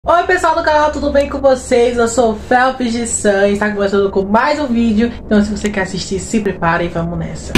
Oi pessoal do canal, tudo bem com vocês? Eu sou o Felps de San e está começando com mais um vídeo. Então se você quer assistir, se prepara e vamos nessa.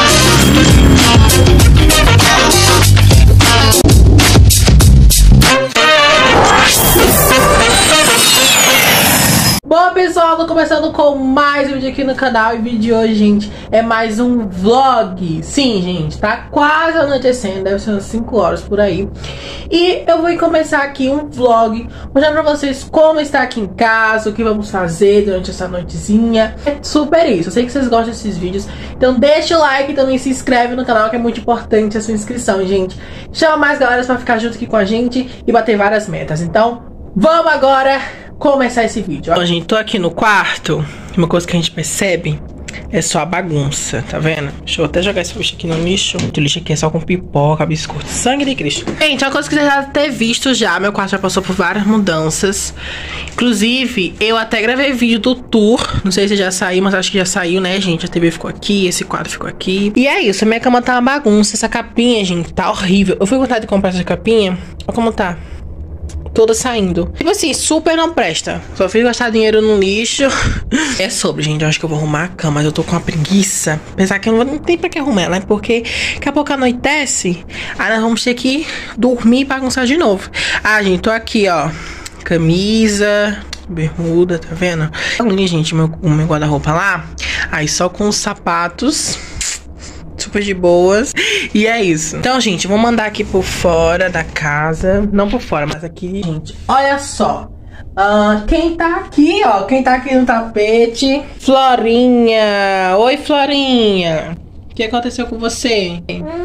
Bom pessoal, tô começando com mais um vídeo aqui no canal. E o vídeo de hoje, gente, é mais um vlog. Sim, gente, tá quase anoitecendo, deve ser umas 5 horas por aí. E eu vou começar aqui um vlog mostrando pra vocês como está aqui em casa, o que vamos fazer durante essa noitezinha. É super isso, eu sei que vocês gostam desses vídeos, então deixa o like e também se inscreve no canal, que é muito importante a sua inscrição, gente. Chama mais galera pra ficar junto aqui com a gente e bater várias metas. Então, vamos agora começar esse vídeo. Ó, gente, tô aqui no quarto. Uma coisa que a gente percebe é só a bagunça, tá vendo? Deixa eu até jogar esse lixo aqui no lixo. O lixo aqui é só com pipoca, biscoito, sangue de Cristo. Gente, é uma coisa que vocês já devem ter visto já. Meu quarto já passou por várias mudanças. Inclusive, eu até gravei vídeo do tour. Não sei se já saiu, mas acho que já saiu, né, gente? A TV ficou aqui, esse quadro ficou aqui. E é isso, minha cama tá uma bagunça. Essa capinha, gente, tá horrível. Eu fui com vontade de comprar essa capinha. Olha como tá. Toda saindo. Tipo assim, super não presta. Só fiz gastar dinheiro no lixo. É sobre, gente. Eu acho que eu vou arrumar a cama, mas eu tô com uma preguiça. Pensar que eu não tem pra que arrumar ela, né? Porque daqui a pouco anoitece. Aí nós vamos ter que dormir e bagunçar de novo. Ah, gente, tô aqui, ó. Camisa, bermuda, tá vendo? Ali, gente, o meu guarda-roupa lá. Aí só com os sapatos. Super de boas. E é isso. Então, gente, vou mandar aqui por fora da casa. Não por fora, mas aqui, gente. Olha só. Quem tá aqui, ó. Quem tá aqui no tapete? Florinha. Oi, Florinha. O que aconteceu com você?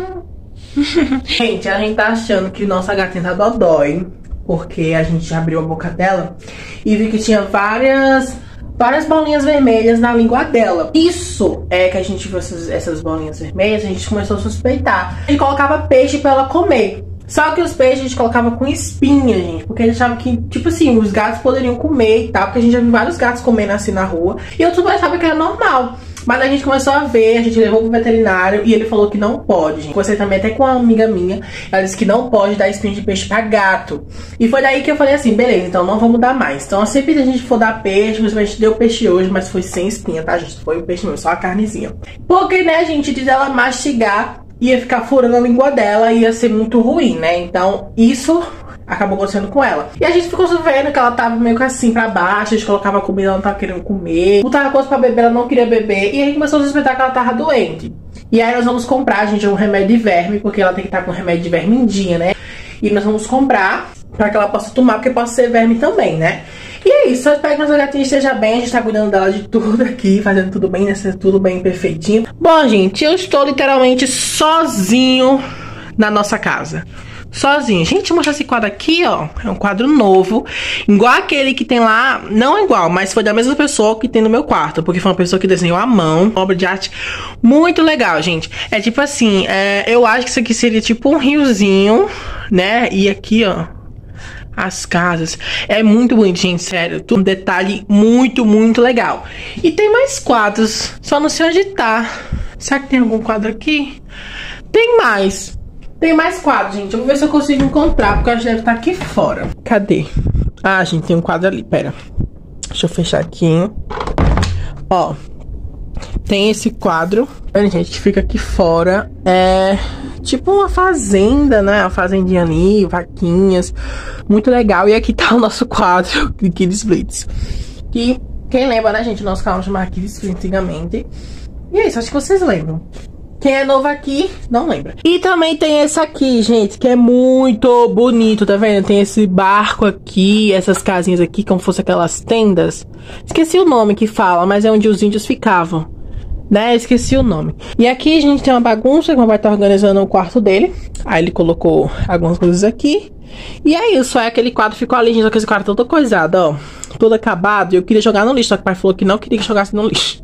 Gente, a gente tá achando que nossa gatinha tá dodói. Porque a gente abriu a boca dela e viu que tinha várias bolinhas vermelhas na língua dela. Isso é que a gente viu essas bolinhas vermelhas, a gente começou a suspeitar. A gente colocava peixe pra ela comer. Só que os peixes a gente colocava com espinha, gente. Porque a gente achava que, tipo assim, os gatos poderiam comer e tal. Porque a gente já viu vários gatos comendo assim na rua. E eu super achava que era normal. Mas a gente começou a ver, a gente levou pro veterinário e ele falou que não pode, gente. Conversei também até com uma amiga minha, ela disse que não pode dar espinha de peixe pra gato. E foi daí que eu falei assim, beleza, então não vamos dar mais. Então sempre que a gente for dar peixe, a gente deu peixe hoje, mas foi sem espinha, tá, gente? Foi o peixe mesmo, só a carnezinha. Porque, né, gente, diz ela mastigar, ia ficar furando a língua dela, ia ser muito ruim, né? Então isso acabou acontecendo com ela. E a gente ficou vendo que ela tava meio que assim pra baixo, a gente colocava comida, ela não tava querendo comer. Botava coisa pra beber, ela não queria beber. E a gente começou a suspeitar que ela tava doente. E aí nós vamos comprar, gente, um remédio de verme, porque ela tem que estar com remédio de verme em dia, né? E nós vamos comprar pra que ela possa tomar, porque pode ser verme também, né? E é isso, eu espero que nossa gatinha esteja bem, a gente tá cuidando dela de tudo aqui, fazendo tudo bem, né? Tudo bem perfeitinho. Bom, gente, eu estou literalmente sozinho na nossa casa. Sozinho. Gente, mostra esse quadro aqui, ó. É um quadro novo. Igual aquele que tem lá. Não é igual, mas foi da mesma pessoa que tem no meu quarto. Porque foi uma pessoa que desenhou à mão. Uma obra de arte muito legal, gente. É tipo assim, eu acho que isso aqui seria tipo um riozinho, né? E aqui, ó, as casas. É muito bonito, gente, sério. Um detalhe muito, muito legal. E tem mais quadros. Só não sei onde tá. Será que tem algum quadro aqui? Tem mais. Tem mais quadros, gente. Eu vou ver se eu consigo encontrar, porque eu acho que deve estar aqui fora. Cadê? Ah, gente, tem um quadro ali. Pera. Deixa eu fechar aqui. Ó. Tem esse quadro. Olha, gente, que fica aqui fora. É tipo uma fazenda, né? Uma fazendinha ali, vaquinhas. Muito legal. E aqui tá o nosso quadro de Kids Blitz. Que, quem lembra, né, gente? O nosso canal chamava Kids Blitz antigamente. E é isso, acho que vocês lembram. Quem é novo aqui, não lembra. E também tem esse aqui, gente, que é muito bonito, tá vendo? Tem esse barco aqui, essas casinhas aqui, como fosse aquelas tendas. Esqueci o nome que fala, mas é onde os índios ficavam, né? Esqueci o nome. E aqui a gente tem uma bagunça, que o meu pai tá organizando o quarto dele. Aí ele colocou algumas coisas aqui. E é isso, aí aquele quadro ficou ali, gente, com esse quadro todo coisado, ó. Todo acabado, e eu queria jogar no lixo, só que o pai falou que não queria que jogasse no lixo.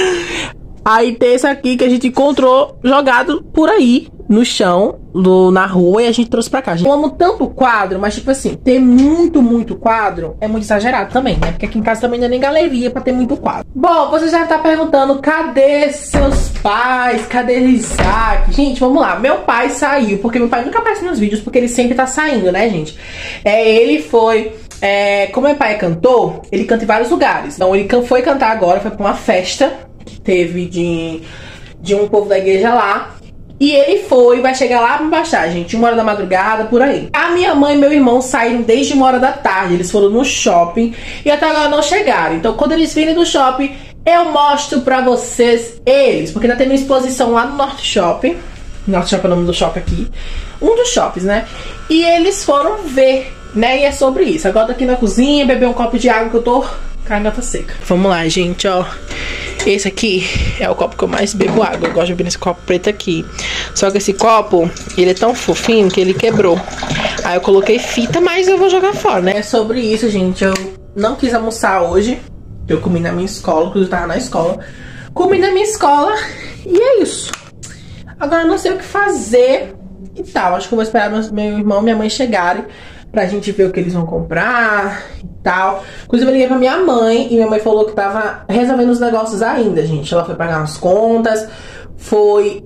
Aí tem esse aqui que a gente encontrou jogado por aí no chão, na rua, e a gente trouxe pra cá. Eu amo tanto quadro, mas tipo assim, ter muito quadro é muito exagerado também, né? Porque aqui em casa também não é nem galeria pra ter muito quadro. Bom, você já tá perguntando, cadê seus pais? Cadê Isaac? Gente, vamos lá. Meu pai saiu, porque meu pai nunca aparece nos vídeos, porque ele sempre tá saindo, né, gente? Ele foi como meu pai é cantor, ele canta em vários lugares. Então ele foi cantar agora, foi pra uma festa que teve de um povo da igreja lá. E ele vai chegar lá pra baixar, gente, 1h da madrugada, por aí. A minha mãe e meu irmão saíram desde 1h da tarde. Eles foram no shopping e até agora não chegaram. Então quando eles virem do shopping, eu mostro pra vocês eles. Porque tá tendo uma exposição lá no Norte Shopping. Norte Shopping é o nome do shopping aqui. Um dos shoppings, né? E eles foram ver, né? E é sobre isso. Agora tô aqui na cozinha, beber um copo de água que eu tô com a garganta seca. Vamos lá, gente, ó. Esse aqui é o copo que eu mais bebo água. Eu gosto de beber nesse copo preto aqui. Só que esse copo, ele é tão fofinho que ele quebrou. Aí eu coloquei fita, mas eu vou jogar fora, né? É sobre isso, gente. Eu não quis almoçar hoje. Eu comi na minha escola, quando eu tava na escola. Comi na minha escola e é isso. Agora eu não sei o que fazer e tal. Acho que eu vou esperar meu irmão e minha mãe chegarem pra gente ver o que eles vão comprar e tal. Inclusive eu liguei pra minha mãe e minha mãe falou que tava resolvendo os negócios ainda, gente. Ela foi pagar umas contas, foi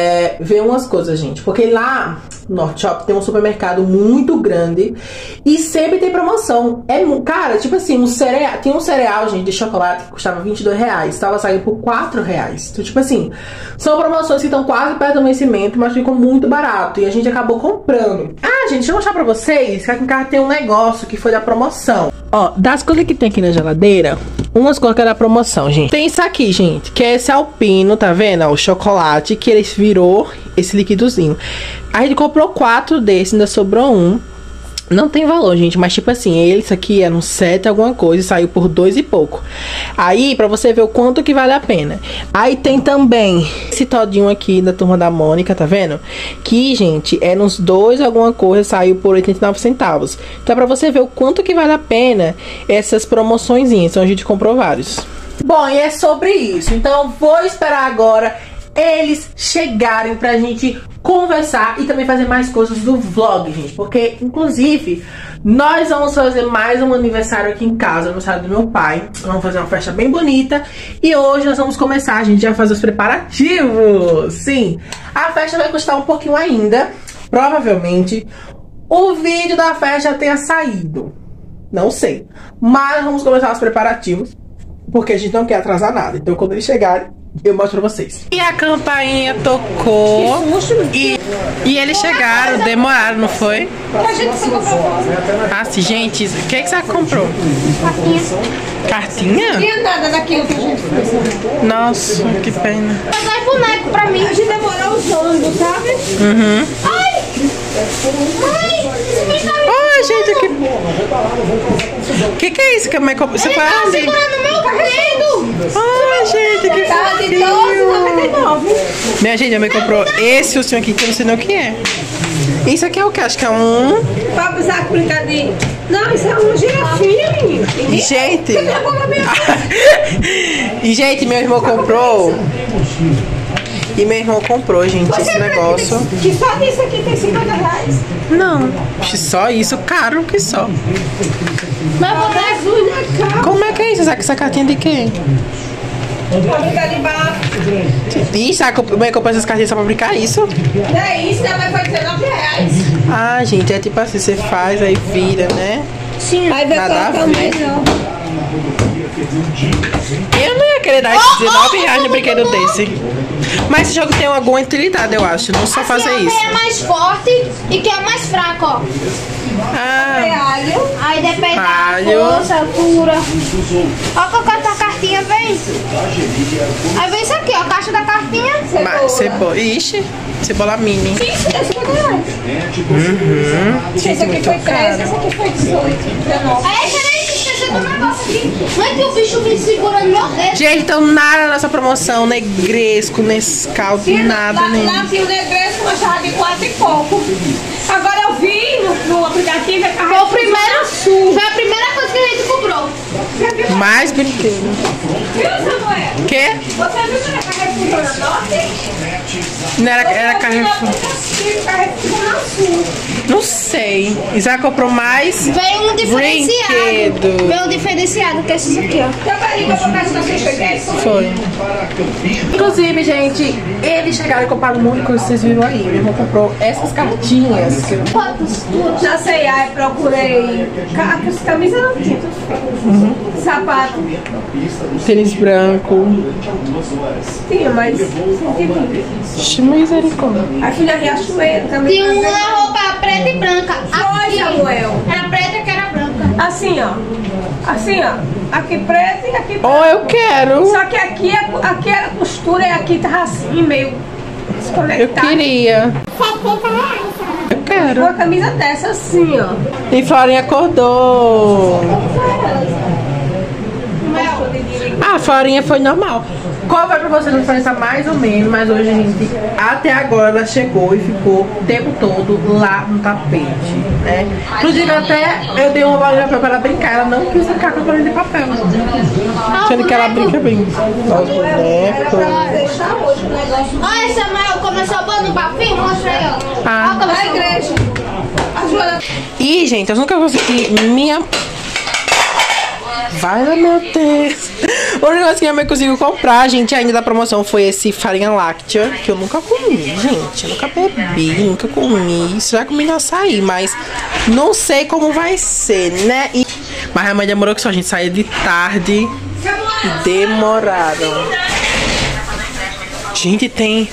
ver umas coisas, gente. Porque lá no Norte Shopping tem um supermercado muito grande e sempre tem promoção. Cara, tipo assim, tinha um cereal, gente, de chocolate que custava R$22. Tava saindo por R$4. Então, tipo assim, são promoções que estão quase perto do vencimento, mas ficam muito barato. E a gente acabou comprando. Ah, gente, deixa eu mostrar pra vocês que aqui em casa tem um negócio que foi da promoção. Ó, das coisas que tem aqui na geladeira, umas coisas que é da promoção, gente. Tem isso aqui, gente, que é esse alpino, tá vendo? Ó, o chocolate, que ele virou esse liquidozinho. A gente comprou 4 desses, ainda sobrou um. Não tem valor, gente, mas tipo assim, isso aqui era um 7 alguma coisa e saiu por 2 e pouco. Aí, pra você ver o quanto que vale a pena. Aí tem também esse todinho aqui da Turma da Mônica, tá vendo? Que, gente, era uns 2 alguma coisa, saiu por 89 centavos. Então, pra você ver o quanto que vale a pena essas promoçõezinhas. Então, a gente comprou vários. Bom, e é sobre isso. Então, eu vou esperar agora eles chegarem pra gente conversar e também fazer mais coisas do vlog, gente. Porque, inclusive, nós vamos fazer mais um aniversário aqui em casa, o aniversário do meu pai. Vamos fazer uma festa bem bonita. E hoje nós vamos começar, a gente vai fazer os preparativos. Sim, a festa vai custar um pouquinho ainda. Provavelmente o vídeo da festa tenha saído, não sei. Mas vamos começar os preparativos, porque a gente não quer atrasar nada. Então quando eles chegarem, eu mostro pra vocês. E a campainha tocou. E eles chegaram, demoraram, não foi? Ah, sim, gente. O que você comprou? Cartinha. Cartinha? Não tinha nada daquilo que a gente fez. Nossa, que pena. Mas é boneco pra mim. A gente demorou usando, sabe? Uhum. Ai! Ai! Ai, gente, que é isso que a mãe comprou? Você foi onde? Segurando meu dedo! Ai, gente, que Tava de 12,99. Minha gente, a mãe comprou esse ursinho aqui que eu não sei nem o que é. Isso aqui é o que? Acho que é um... Pra usar brincadinho. Não, isso é uma girafinha, menina. Gente... E, gente, meu irmão comprou... E meu irmão comprou, gente, esse negócio. Que só disso aqui tem R$50. Não, só isso, caro que só. Mas vou dar azul na cara. Como é que é isso? Essa cartinha de quem? Pra brincar de barco. Isso, a mãe comprou essas cartinhas só pra brincar isso? Não é isso, também foi R$19. Ah, gente, é tipo assim, você faz, aí vira, né? Sim. Aí vai colocar mais não. Eu não ia querer dar R$19 no brinquedo desse. Mas esse jogo tem alguma utilidade, eu acho. Não só fazer isso. Quem é mais forte e quem é mais fraco, ó. Ah, Alho. Aí depende Alho. da força, altura. Ó, qual que é a tua cartinha, vem. Aí vem isso aqui, ó, caixa da cartinha. mas cebola. Ixi, cebola mini. Sim, esse esse aqui foi 13, esse aqui foi 18, 19. Aí, peraí, esqueci do negócio aqui. Não é que o bicho me segura no meu dedo. Gente, então nada nessa promoção. Negresco, Nescau, nada, nem. Lá tinha o negresco, mas tava de 4 e pouco. Agora eu vi no aplicativo, Foi a primeira coisa que a gente comprou. Mais brinquedo. Viu, Samuel? Quê? Você viu que era Carrefour na Norte? Não era Carrefour. Carrefour na Sul. Não sei. Isaac comprou mais Veio um diferenciado. brinquedo. Veio um diferenciado, que é esses aqui, ó. Já vai ligar pra casa da sua Foi. Inclusive, gente, eles chegaram e compraram um monte de coisa que vocês viram aí. Meu irmão comprou essas cartinhas. Quantos? Na C&A eu procurei camisas não tinha, tudo feio. Sapato Tênis branco. tinha, mas 120. Misericórdia. Aí fui na Riachuelo também. Tinha uma roupa preta e branca. Foi, Aqui. Samuel. Era preta que era branca. Assim, ó. Assim, ó. Aqui preto e aqui Oh, eu quero. Só que aqui era costura e aqui tava assim, meio Eu desconectado. queria. Eu quero. Uma camisa dessa assim, ó. E Florinha acordou. Ah, a Florinha foi normal. Qual vai pra vocês a diferença mais ou menos, mas hoje a gente, até agora ela chegou e ficou o tempo todo lá no tapete, né? Inclusive até eu dei uma bolinha pra ela brincar, ela não quis brincar com a bolinha de papel. Sendo que ela brinca bem. Os bonecos. Deixar hoje o negócio. Olha, Samuel, começou a pôr no papinho, mostra aí, ó. Ah. Ó, começou A igreja. A Joana. E, gente, eu nunca consegui minha... Vai lá, meu Deus. O negócio que minha mãe conseguiu comprar, gente, ainda da promoção foi esse farinha láctea, que eu nunca comi, gente. Eu nunca bebi, nunca comi. Isso já comi no açaí, mas não sei como vai ser, né? Mas a mãe demorou que só a gente saía de tarde e demoraram. Gente, tem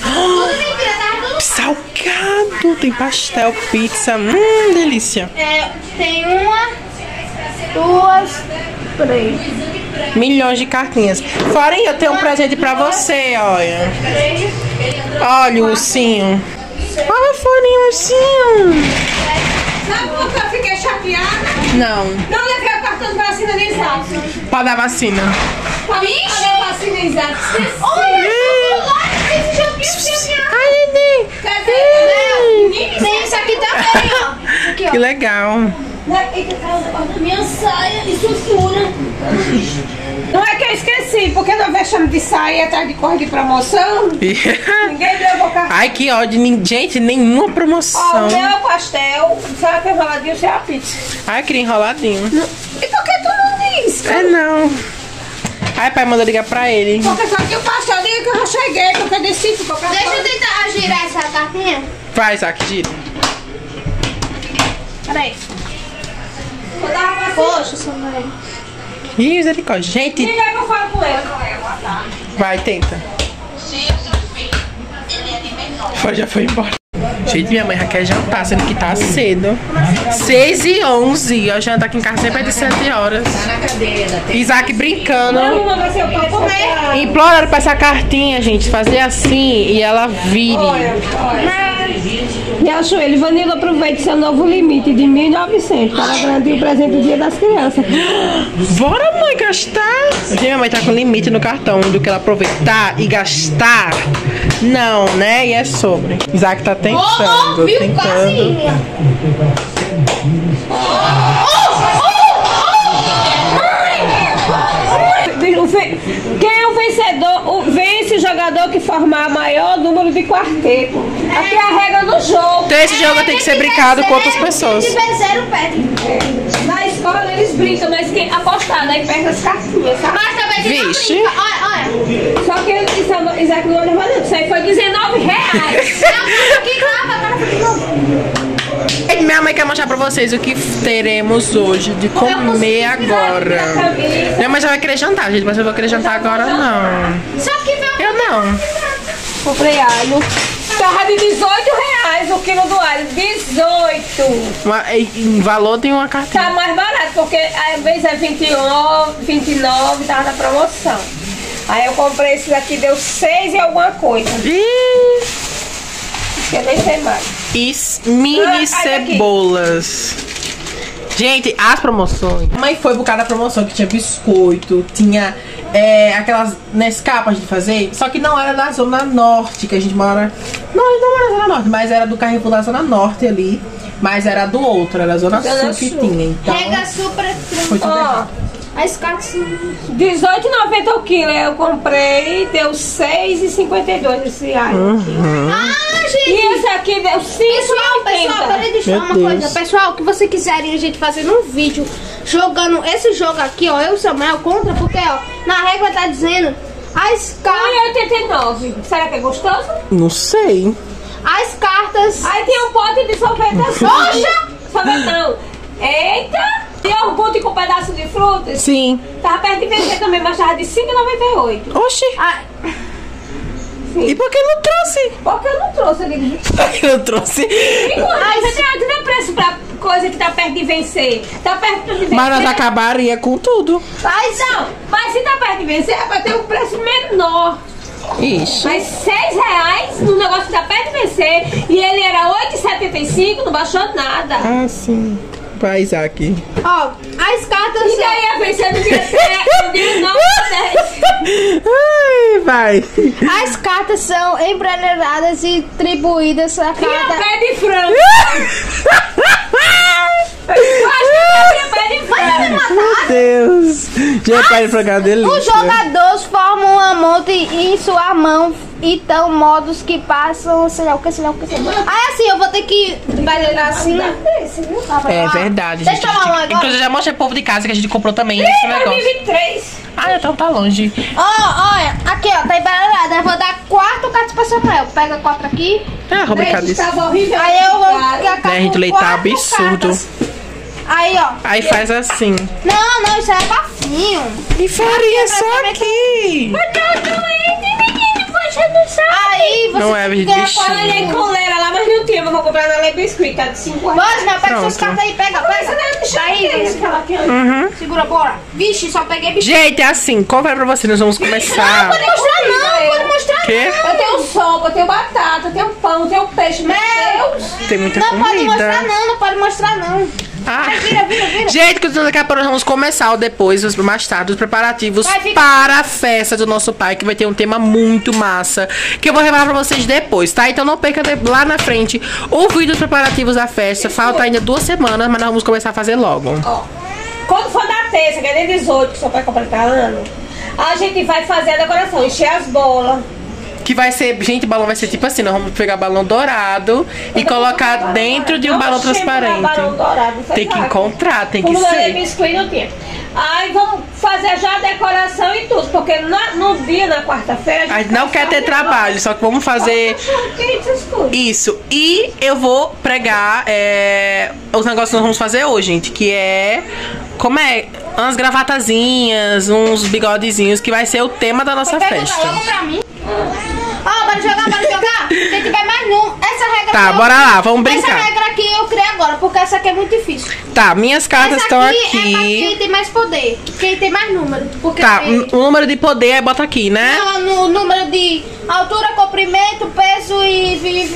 salgado, tem pastel, pizza, delícia. É, tem uma, duas, três. Milhões de cartinhas. Florinha, eu tenho um presente pra você, olha. Olha o ursinho. Olha, Florinha, o ursinho. Sabe por que eu fiquei chateada? Não, Não levei o cartão de vacina de exato. pra dar vacina. Pra dar vacina de exato. Ai, Nenê. Tem isso aqui também, ó. Aqui, ó. Que legal. Minha saia de sutura. Não é que eu esqueci, porque nós vexamos de sair atrás de cor de promoção. Ninguém deu o cartão. Ai, que ódio. Gente, nenhuma Ó, promoção. o meu pastel, sabe que enroladinho sem a pizza. Ai, eu queria enroladinho. E por que tu não diz? É, não. Ai, pai, manda ligar pra ele. Porque só que o pastel diga que eu já cheguei, porque eu decidi qualquer Deixa eu coisa. tentar girar essa cartinha. Vai, Isaac, gira. Peraí. Eu tava vacina. Poxa, Samuel. Ih, misericórdia. Gente, Quem é que eu falo com ele? vai, tenta. Já foi embora. Gente, minha mãe já quer jantar, sendo que tá cedo. 6h11. A janta aqui em casa sempre é de 7 horas. Isaac brincando. Não vai ser o pão comer. Implora pra essa cartinha, gente, fazer assim e ela vire. Riachuelo, Vanilla, aproveite seu novo limite de 1.900 para garantir o presente do Dia das Crianças. Bora, mãe, gastar. Gente, minha mãe tá com limite no cartão do que ela aproveitar e gastar. Não, né? E é sobre. Isaac tá tentando, Viu? tentando. Quase. Quem é o vencedor? Vence o jogador que formar maior número de quarteto. Aqui é a regra do jogo. Então esse jogo tem que ser brincado com outras pessoas. Se vencer, perde. Na escola eles brincam, mas quem apostar, daí perde as cartinhas, sabe? Mas também tem uma Vixe. brinca. Olha. Só que Isaac não levou não. Isso aí foi R$19. Aqui tava, cara, de novo. E minha mãe quer mostrar pra vocês o que teremos hoje de comer agora. Minha mãe já vai querer jantar, gente, mas eu vou querer jantar agora não. Só que meu. Eu não. Comprei alho. Tava de R$18 o quilo do alho. 18. Em valor tem uma cartinha. Tá mais barato, porque às vezes é 29, 29, tava na promoção. Aí eu comprei esse daqui, deu 6 e alguma coisa. Ih, Eu nem sei mais. mini Ai, aqui. cebolas. Gente, as promoções. A mãe foi por causa da promoção que tinha biscoito, tinha aquelas Nescapa de fazer, só que não era na Zona Norte, que a gente mora. Não era na Zona Norte, mas era do Carrefour da Zona Norte ali. Mas era do outro, era a Zona Sul que tinha. Então, Rega super foi tudo Ó, errado. As cartas... 18,90 o quilo. Eu comprei, deu 6,52 esse item aqui. Ah, gente! E esse aqui deu 5,80. Pessoal, peraí, deixa eu falar uma coisa. Pessoal, que você quiserem a gente fazer um vídeo jogando esse jogo aqui, ó, eu e o Samuel contra, porque, ó, na regra tá dizendo as cartas... 1,89. Será que é gostoso? Não sei. As cartas... Aí tem um pote de sorvete. Poxa! Sorvetão. Eita! Tem iogurte com pedaço de frutas? Sim. Tava perto de vencer também, mas tava de 5,98. Oxi. Ah, E por que não trouxe? Por que eu não trouxe ali? Por que não trouxe? Você tem preço pra coisa que tá perto de vencer. Tá perto de vencer. Mas nós acabaria com tudo. Mas não, mas se tá perto de vencer, é pra ter um preço menor. Ixi. Mas R$6 no negócio que tá perto de vencer. E ele era 8,75, não baixou nada. Ah, sim. Vai, Isaac. ó, as cartas... E daí a vencer no dia 7, no dia 9, 10. Ai, vai. As cartas são embrulhadas e distribuídas a E a cada... pé de frango. Eu acho que eu pé de frango. Meu Deus. Já pai pra cá delícia. Os jogadores formam uma monte em sua mão e tão modos que passam, sei lá o que, sei lá o que. Aí assim, eu vou ter que embaralhar assim. É verdade, Deixa eu falar um negócio. Inclusive, eu já mostrei pro povo de casa que a gente comprou também esse negócio. 2023. Ah, então tá longe. Ó, olha, aqui ó, tá embaralhada. Eu vou dar 4 cartas pra Samuel. Pega 4 aqui. É, complicado isso. Tava horrível. Aí eu vou ficar Né, gente, com leite tá 4 absurdo. cartas. Aí, ó. Aí faz assim. Não, isso é bafinho. E faria só aqui. Aí você Não é, ganha bichinho. quatro. Eu olhei com leira lá, mas não tinha. Mas vou comprar na Lei Biscuit, tá de 5 reais. Bora, não, pega suas Pronto. cartas aí, pega. Aí, segura, bora. Vixe, só peguei bicho. Gente, é assim, qual vai pra você? Nós vamos começar. Não pode mostrar não, pode mostrar Quê? Eu tenho sopa, eu tenho batata, eu tenho pão, eu tenho peixe. Meu Deus! Tem muita não. Não pode mostrar comida. não, não pode mostrar não. Ah. Vira. Gente, daqui a pouco nós vamos começar depois, mais tarde, os preparativos Vai ficar- para a festa do nosso pai, que vai ter um tema muito massa, que eu vou revelar pra vocês depois, tá? Então não perca lá na frente o vídeo dos preparativos da festa. Falta ainda 2 semanas, mas nós vamos começar a fazer logo. Ó, quando for da terça, que é dia 18, que seu pai completar ano, a gente vai fazer a decoração, encher as bolas. Que vai ser, gente, o balão vai ser tipo assim, nós vamos pegar balão dourado e colocar dentro de um balão transparente. Balão dourado, não sei Tem que lá. encontrar, tem que Como na Lei ser. Biscuit não tinha. Aí vamos fazer já a decoração e tudo, porque no dia, na quarta-feira, A gente não quer ter trabalho, só que vamos fazer isso. E eu vou pregar os negócios que nós vamos fazer hoje, gente, que é... Como é? Umas gravatazinhas, uns bigodezinhos, que vai ser o tema da nossa festa. Logo pra mim. Ó, bora jogar. Quem tiver mais um, essa regra Tá, aqui bora lá, vamos Essa brincar. regra aqui eu criei agora, porque essa aqui é muito difícil. Tá, minhas cartas Essa estão aqui é pra quem aqui. tem mais poder, quem tem mais número. Porque Tá, tem- o número de poder é bota aqui, né? no número de altura, comprimento, peso e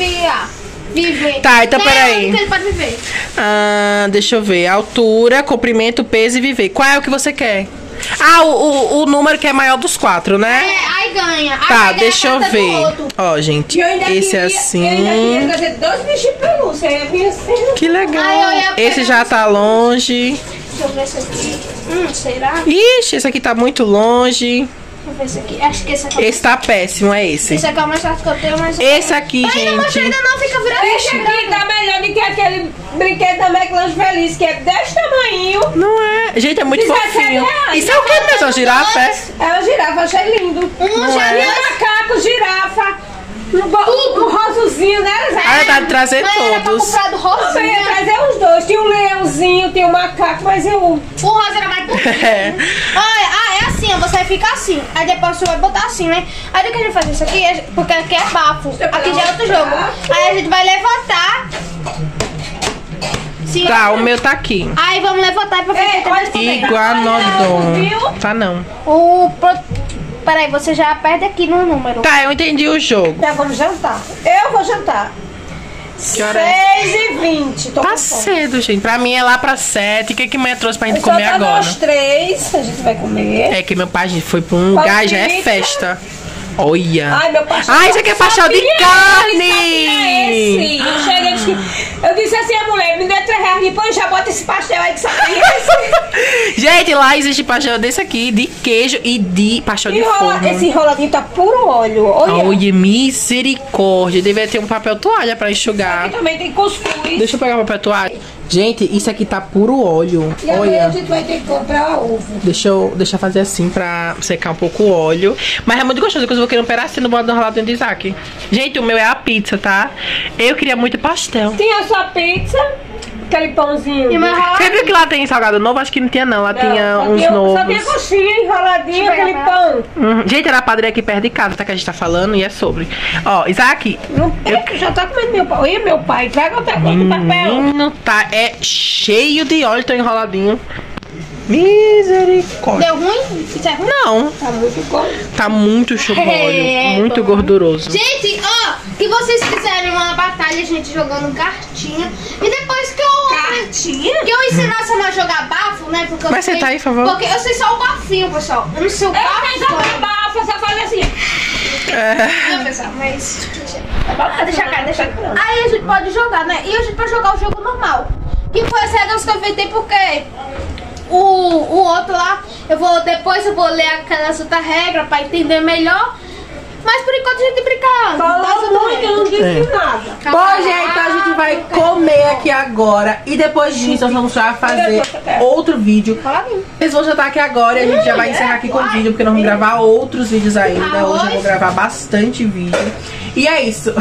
viver. Tá, então Quem é peraí. o único que ele pode viver? Ah, deixa eu ver. Altura, comprimento, peso e viver. Qual é o que você quer? Ah, o número que é maior dos 4, né? Aí ganha. Aí Tá, vai ganhar deixa a eu carta do ver. outro. Ó, gente, esse é assim. Eu ainda queria trazer 2 bichinhos pelúcia. Aí eu vim assim. Que legal. Aí eu ia Esse pegar já tá longe. Deixa eu ver esse aqui. Será? Ixi, esse aqui tá muito longe. Deixa eu ver esse aqui. Acho que esse aqui. Esse tá péssimo, é esse. Esse aqui é o mais fácil que eu tenho, mas. Esse aqui, Ai, não mostra gente. ainda não, fica virando. Esse aqui tá melhor do que aquele brinquedo da McLanche Feliz, que é desse tamanho. Não é. Gente, é muito 17 fofinho. reais. Isso é o que mesmo? Girafa? É? É uma girafa, achei lindo. Não é? E macaco, girafa. Um rosozinho, né, Zé? Ah, tá de trazer Mas era pra todos. comprar do Eu ia rosinha. trazer os dois. Tinha um leãozinho, tinha um macaco, mas eu... O rosa era mais bonito. É. Olha, é assim, ó, você vai ficar assim. Aí depois você vai botar assim, né? Aí do que a gente faz isso aqui, porque aqui é bafo. Aqui já é outro jogo. Aí a gente vai levantar. Sim, Tá, o meu tá aqui. Aí vamos levantar pra ver quem tem mais poder. Iguanodon. Tá não. Peraí, você já aperta aqui no número. Tá, eu entendi o jogo. Já vamos jantar. Eu vou jantar. Que hora é? 6h20. Tô Tá com fome. cedo, gente. Pra mim é lá pra 7. O que mãe trouxe pra gente Só comer tá agora? nós 3, a gente vai comer. É que meu pai, gente, foi pra um lugar, já é pizza. festa. Olha. Ai, meu pastel. Ai, isso aqui é pastel de carne. Eu cheguei eu disse assim a mulher, me dê R$3, depois já bota esse pastel aí que só tem esse. Gente, lá existe pastel desse aqui, de queijo e de pastel de forno. Esse enroladinho tá puro óleo. Olha, misericórdia. Deveria ter um papel toalha pra enxugar. Aqui também tem cuscuz. Deixa eu pegar o papel toalha. Gente, isso aqui tá puro óleo. E agora olha. a gente vai ter que comprar ovo. Deixa eu fazer assim pra secar um pouco o óleo. Mas é muito gostoso, porque eu vou querer um pedacinho do bolo do enroladinho de Isaac. Gente, o meu é a pizza, tá? Eu queria muito pastel. Tinha a sua pizza, aquele pãozinho. E meu Você viu que lá tem salgado novo? Acho que não tinha não, lá tinha uns novos. Só tinha coxinha enroladinha, aquele pão. Gente, era a padaria aqui perto de casa, tá? Que a gente tá falando e é sobre. Ó, Isaac. Já tá comendo meu pai. Olha, meu pai, traga o papel. Menino, tá, é cheio de óleo, tô enroladinho. Misericórdia. Deu ruim? Isso é ruim? Não, Tá muito bom. tá muito show de óleo, muito gorduroso. Gente, ó, que vocês fizerem uma batalha, gente, jogando cartinha. E depois que eu... Cartinha? Que eu ensinasse a jogar bafo, né? Porque Mas você tá aí, por favor? Porque eu sei só o bafinho, pessoal. Eu não sei o Eu bafo. sei jogar bafo, só faz assim. Não, pessoal, mas... Deixa cá, deixa cá. Aí a gente pode jogar, né? E a gente pode jogar o jogo normal. Que foi as regras que eu inventei porque... O outro lá, depois eu vou ler aquelas outras regras pra entender melhor. Mas por enquanto a gente brinca. Falou muito, eu não disse nada. Bom, gente, então a gente vai comer aqui agora. E depois disso, nós vamos já fazer outro vídeo. Vocês vão jantar aqui agora e a gente já vai encerrar aqui com o vídeo, porque nós vamos gravar outros vídeos ainda. Hoje eu vou gravar bastante vídeo. E é isso.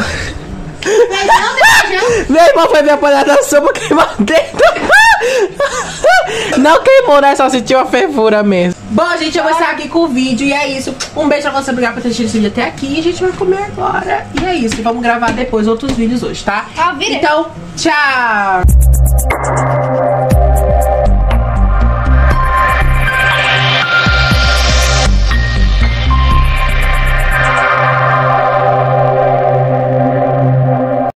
Meu irmão foi minha panela da sopa queimar dentro. Não queimou, né? Só sentiu a fervura mesmo. Bom, gente, eu vou estar aqui com o vídeo. E é isso. Um beijo pra você, obrigado por ter assistido esse vídeo até aqui. E a gente vai comer agora. E é isso. Vamos gravar depois outros vídeos hoje, tá? Então, tchau!